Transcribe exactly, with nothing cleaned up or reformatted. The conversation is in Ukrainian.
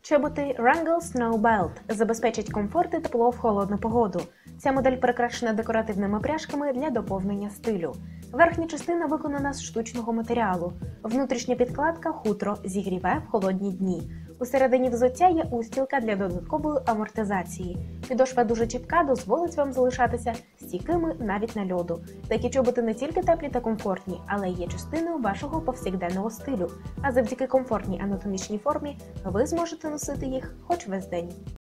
Чоботи Wrangell Snow Belt забезпечать комфорт і тепло в холодну погоду. Ця модель прикрашена декоративними пряжками для доповнення стилю. Верхня частина виконана з штучного матеріалу. Внутрішня підкладка хутро зігріває в холодні дні. Усередині взуття є устілка для додаткової амортизації. Підошва дуже чіпка, дозволить вам залишатися стійкими навіть на льоду. Такі чоботи не тільки теплі та комфортні, але й є частиною вашого повсякденного стилю. А завдяки комфортній анатомічній формі ви зможете носити їх хоч весь день.